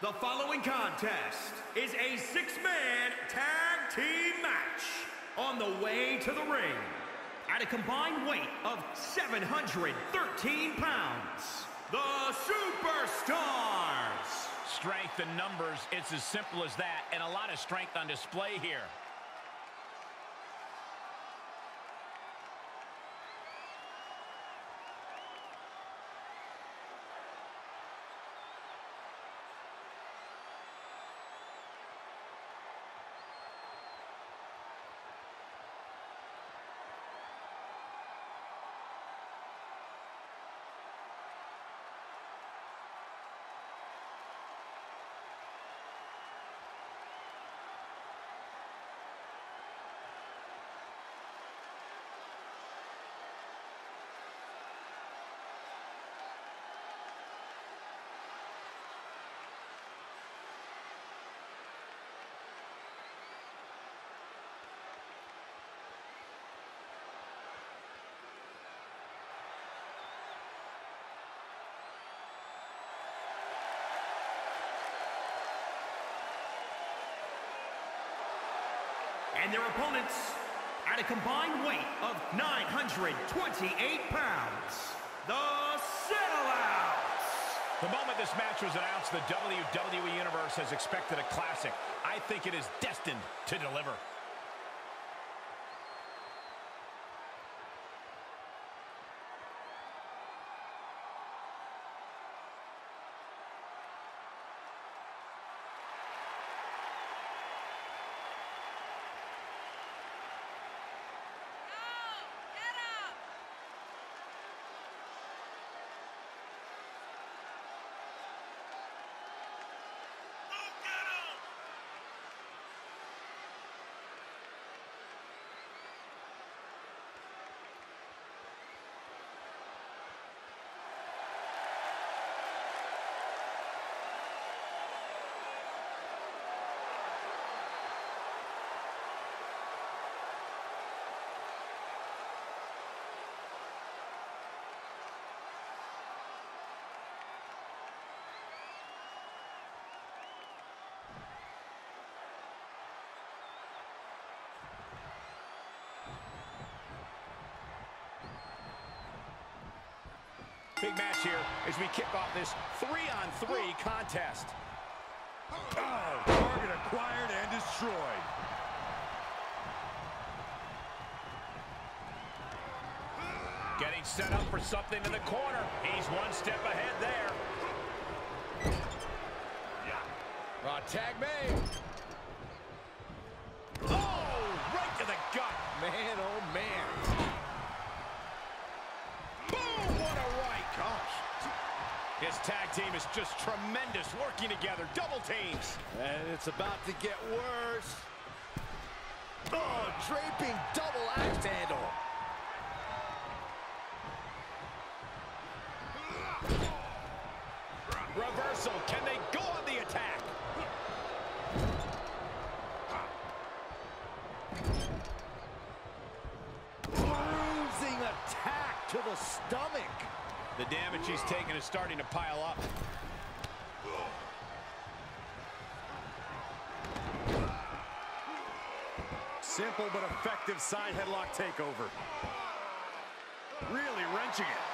The following contest is a six-man tag team match on the way to the ring at a combined weight of 713 pounds. The Superstars! Strength in numbers, it's as simple as that, and a lot of strength on display here. And their opponents, at a combined weight of 928 pounds, the Sellouts! The moment this match was announced, the WWE Universe has expected a classic. I think it is destined to deliver. Big match here as we kick off this 3-on-3 contest. Oh, target acquired and destroyed. Getting set up for something in the corner. He's one step ahead there. Tag made. Oh, right to the gut. Man, oh man. His tag team is just tremendous, working together, double teams. And it's about to get worse. Oh, draping double axe handle. Reversal, can they go on the attack? Bruising attack to the stomach. The damage he's taken is starting to pile up. Simple but effective side headlock takeover. Really wrenching it.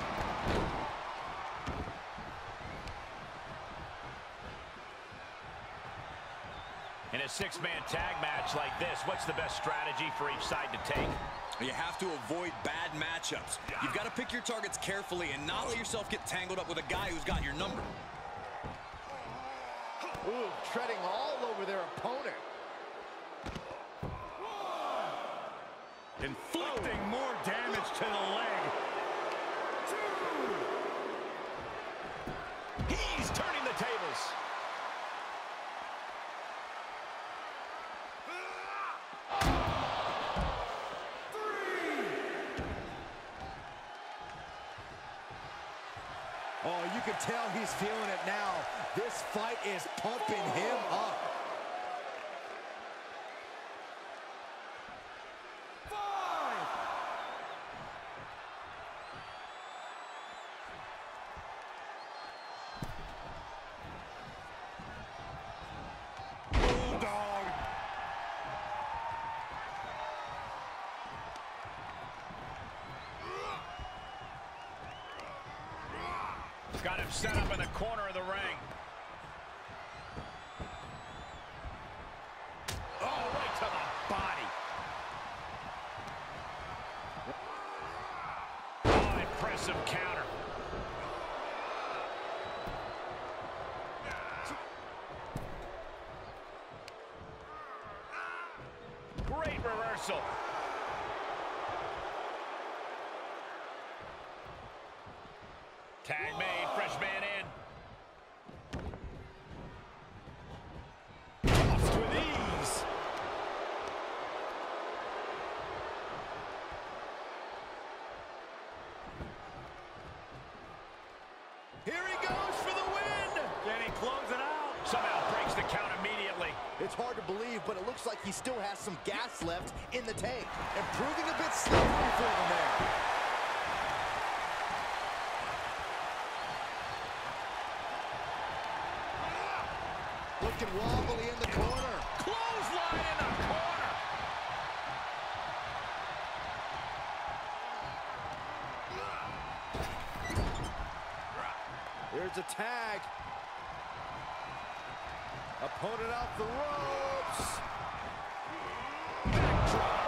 In a six-man tag match like this, what's the best strategy for each side to take? You have to avoid bad matchups. You've got to pick your targets carefully and not let yourself get tangled up with a guy who's got your number. Ooh, treading all over their opponent. Inflicting more damage to the leg. He's turning the tables. Oh, you can tell he's feeling it now. This fight is pumping him up. 5. Got him set up in the corner of the ring. Oh, right to the body. Oh, impressive counter. Great reversal. Tag made, fresh man in. Tossed with ease. Here he goes for the win! Can he close it out? Somehow breaks the count immediately. It's hard to believe, but it looks like he still has some gas left in the tank. And proving a bit slippery for them there. Looking wobbly in the corner. Clothesline in the corner. Here's a tag. Opponent off the ropes. Backdrop.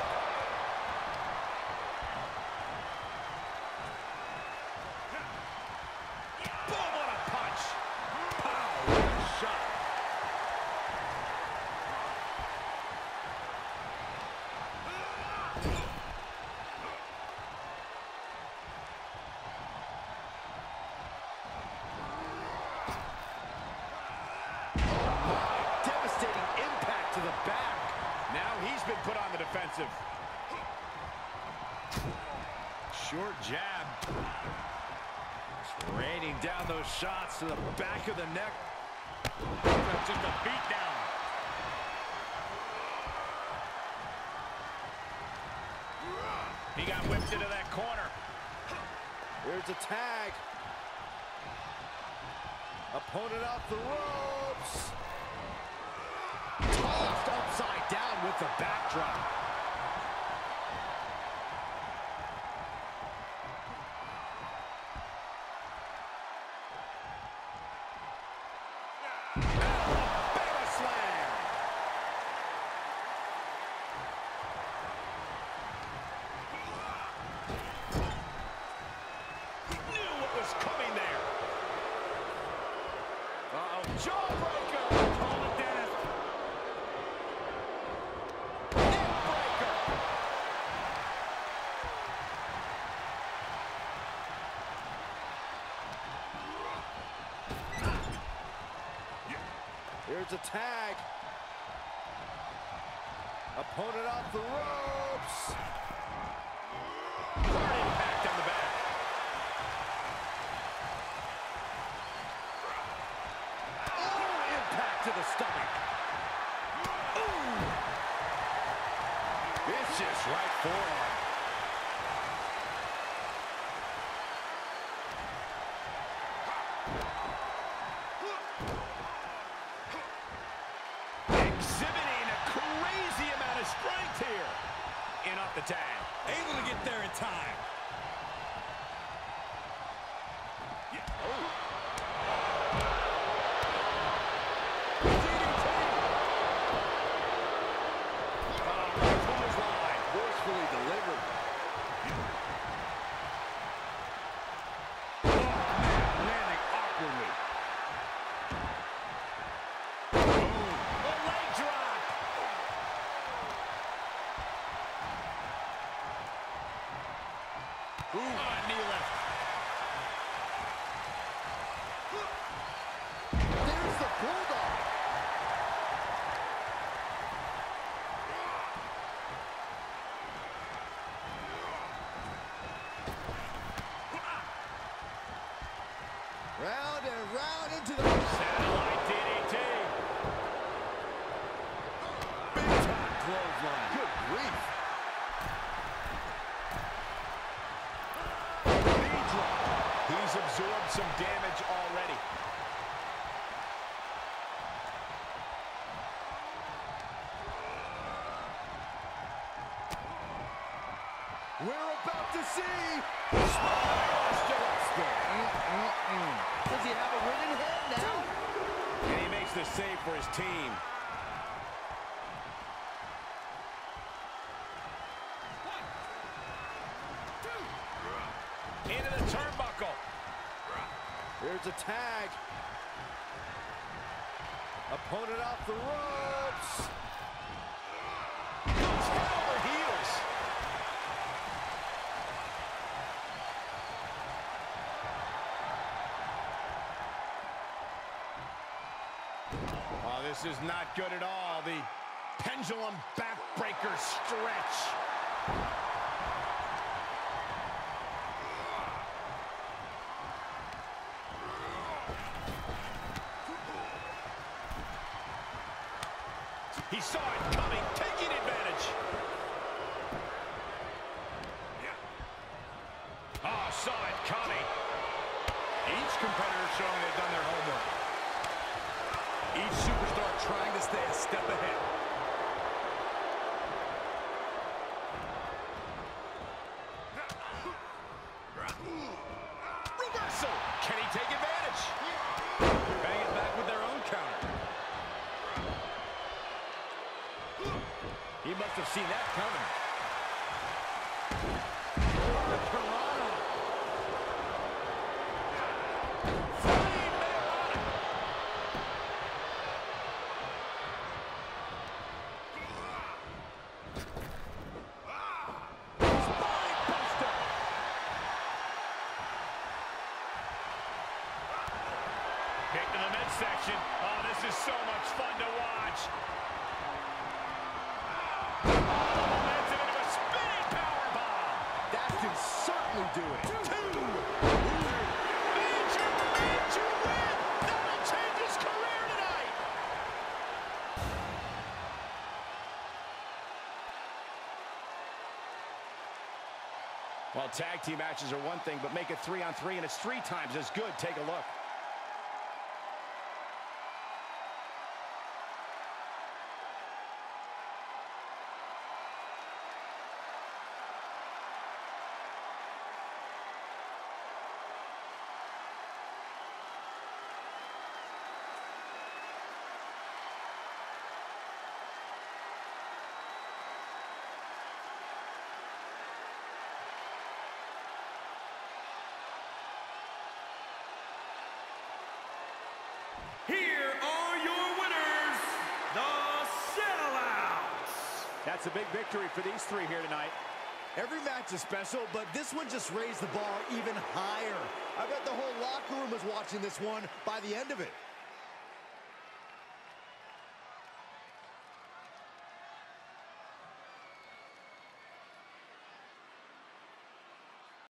Boom, what a punch. Pow, what a shot. Devastating impact to the back. Now he's been put on the defensive. Short jab. Just raining down those shots to the back of the neck. That's just a beat down. He got whipped into that corner. Here's a tag. Opponent off the ropes. Tossed upside down with the backdrop. Alabama slam. Knew what was coming there. Uh-oh, jawbreaker. Call it, Dennis. Neckbreaker. Here's a tag. Opponent off the ropes. Hard impact on the back. Oh, impact to the stomach. Ooh. Vicious right forearm. Exhibiting a crazy amount of strength here. In off the tag. Able to get there in time. Forcefully delivered. Landing awkwardly. A leg drop. Knee lift. There's the bulldog. Round and round into the... Satellite DDT. Big time clothesline. Good grief. Knee drop. He's absorbed some damage already. We're about to see... Spine Buster. Does he have a win in hand now? And he makes the save for his team. Into the turnbuckle. Here's a tag. Opponent off the ropes. Goes head over heels. Oh, this is not good at all. The pendulum backbreaker stretch. He saw it coming, taking advantage. Oh, saw it coming. Each competitor showing they've done their homework. Each superstar trying to stay a step ahead. Reversal. Can he take advantage? Bang it back with their own counter. He must have seen that coming. The Piranha. Flying Mayorana. Spine buster. Kick to the midsection. Oh, this is so much fun to watch. Certainly do it. Two. Major win. That'll change his career tonight. Well, tag team matches are one thing, but make it 3-on-3 and it's 3 times as good. Take a look. Here are your winners, the Sellouts. That's a big victory for these 3 here tonight. Every match is special, but this one just raised the bar even higher. I bet the whole locker room was watching this one by the end of it.